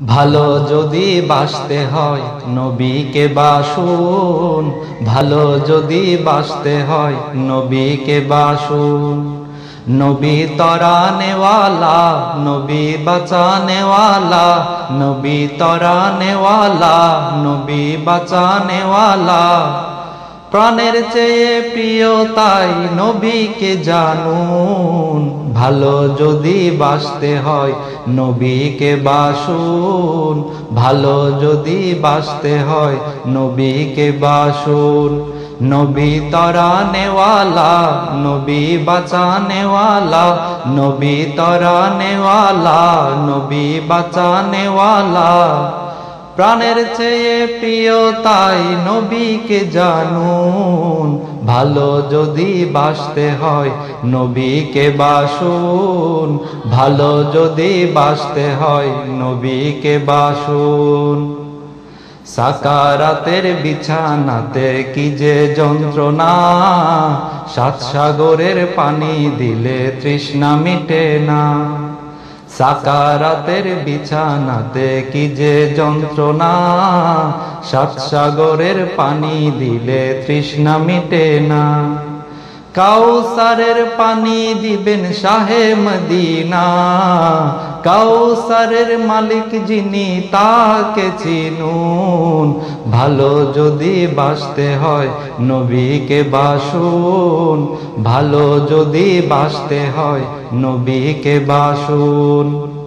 ভালো যদি বাসতে হয় নবীকে বাসুন, ভালো যদি বাসতে হয় নবীকে বাসুন। নবী তরানেওয়ালা, নবী বাঁচানেওয়ালা, নবী তরানেওয়ালা, নবী বাঁচানেওয়ালা। প্রাণের চেয়ে প্রিয় তাই নবীকে জানুন, ভালো যদি বাসতে হয় নবীকে বাসুন, ভালো যদি বাসতে হয় নবীকে বাসুন। নবী তরানেওয়ালা, নবী বাঁচানেওয়ালা, নবী তরানেওয়ালা, নবী বাঁচানেওয়ালা। প্রাণের চেয়ে প্রিয় তাই নবীকে জানুন, ভালো যদি বাসতে হয় নবীকে বাসুন, ভালো যদি বাসতে হয় নবীকে বাসুন। সাকারাতের বিছানাতে কি যে যন্ত্রণা, সাত সাগরের পানি দিলে তৃষ্ণা মিটে না। সাকারাতের বিছানাতে কি যে যন্ত্রণা, সাত সাগরের পানি দিলে তৃষ্ণা মিটে না। কাউসারের পানি দিবেন শাহে মদিনা, কাউসারের মালিক যিনি তাকে চিনুন, ভালো যদি বাসতে হয় নবীকে বাসুন, ভালো যদি বাসতে হয় নবীকে বাসুন।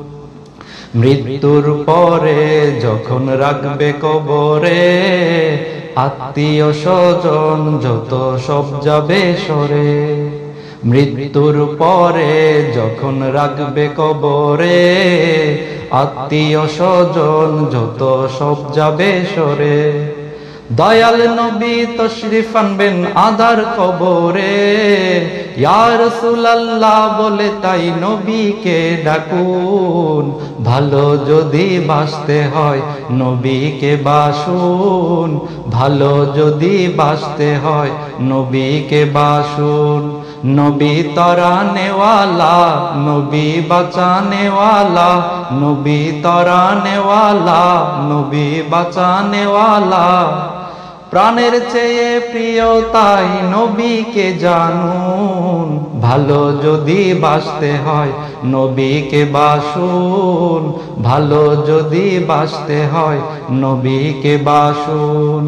মৃত্যুর পরে যখন রাখবে কবরে, আত্মীয় স্বজন যত সব যাবে সরে। মৃত্যুর পরে যখন রাখবে কবরে, আত্মীয় স্বজন যত সব যাবে সরে। দয়াল নবী তশরিফ আনবেন আধার কবরে, ইয়া রাসূলুল্লাহ বলে তাই নবীকে ডাকুন, ভালো যদি বাসতে হয় নবীকে বাসুন, ভালো যদি বাসতে হয় নবীকে বাসুন। নবী তরানেওয়ালা, নবী বাঁচানেওয়ালা, নবী তরানেওয়ালা, নবী বাঁচানেওয়ালা। প্রাণের চেয়ে প্রিয় তাই নবীকে জানুন, ভালো যদি বাসতে হয় নবীকে বাসুন, ভালো যদি বাসতে হয় নবীকে বাসুন।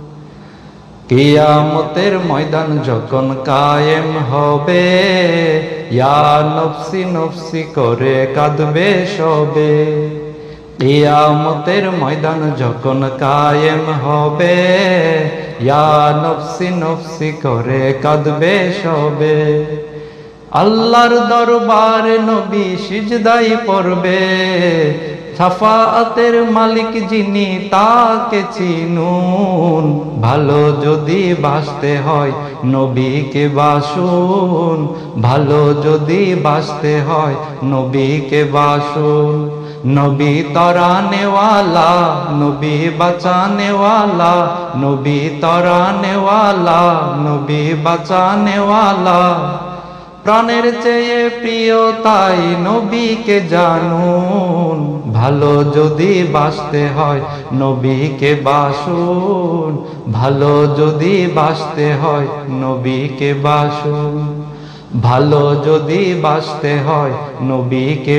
কিয়ামতের ময়দান যখন কায়েম হবে, ইয়া নফসি নফসি করে কাঁদবে সবে। কিয়ামতের ময়দান যখন কায়েম হবে, ইয়া নফসি নফসি করে কাঁদবে সবে। আল্লাহর দরবারে নবী সিজদায় পড়বে, শাফাআতের মালিক যিনি তাকে চিনুন, ভালো যদি বাসতে হয় নবীকে বাসুন, ভালো যদি বাসতে হয় নবীকে বাসুন। নবী তরানেওয়ালা, নবী বাঁচানেওয়ালা, নবী তরানেওয়ালা, নবী বাঁচানেওয়ালা। প্রাণের চেয়ে প্রিয় তাই নবীকে জানুন, ভালো যদি বাসতে হয় নবীকে বাসুন, ভালো যদি বাসতে হয় নবীকে বাসুন, ভালো যদি বাসতে হয় নবীকে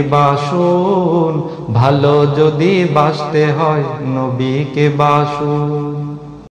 বাসুন, ভালো যদি বাসতে হয় নবীকে বাসুন।